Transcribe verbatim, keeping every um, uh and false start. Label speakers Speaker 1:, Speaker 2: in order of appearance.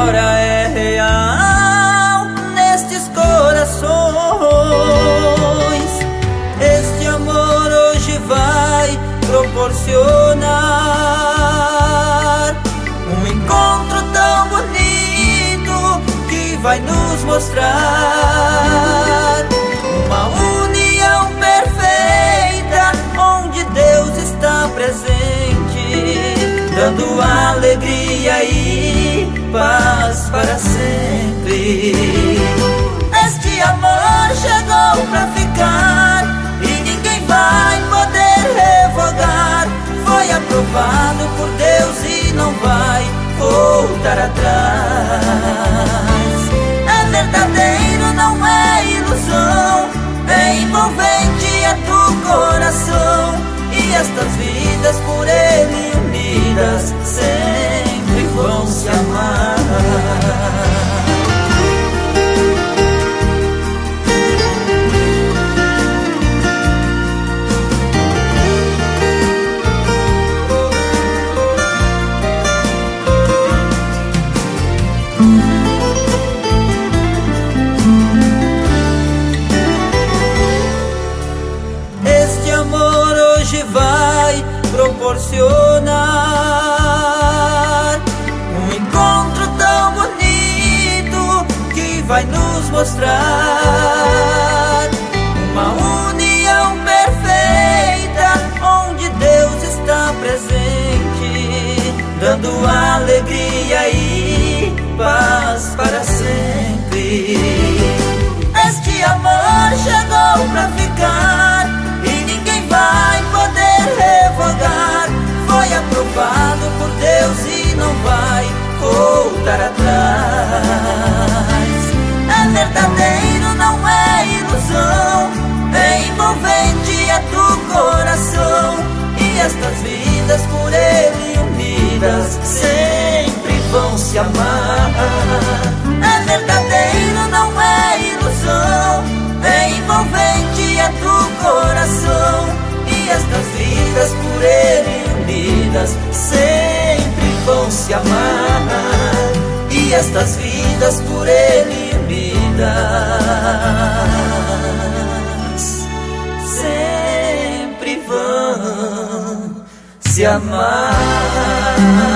Speaker 1: agora é real nestes corações. Este amor hoje vai proporcionar um encontro tão bonito que vai nos mostrar uma união perfeita onde Deus está presente, dando alegria e paz para sempre. Este amor chegou pra ficar e ninguém vai poder revogar. Foi aprovado por Deus e não vai voltar atrás. É verdadeiro, não é ilusão, é envolvente, é do coração. E estas vidas por Ele unidas sempre vão se amar. Este amor hoje vai proporcionar um encontro tão bonito que vai nos mostrar uma união perfeita onde Deus está presente, dando alegria e paz para sempre. Este amor chegou pra ficar e ninguém vai poder revogar. Foi aprovado por Deus e não vai voltar atrás. É verdadeiro, não é ilusão, é envolvente, é do coração. E estas vidas por Ele unidas sempre vão se amar. É verdadeiro, não é ilusão, é envolvente, é do coração. E estas vidas por Ele unidas sempre vão se amar. E estas vidas por Ele unidas sempre vão se amar.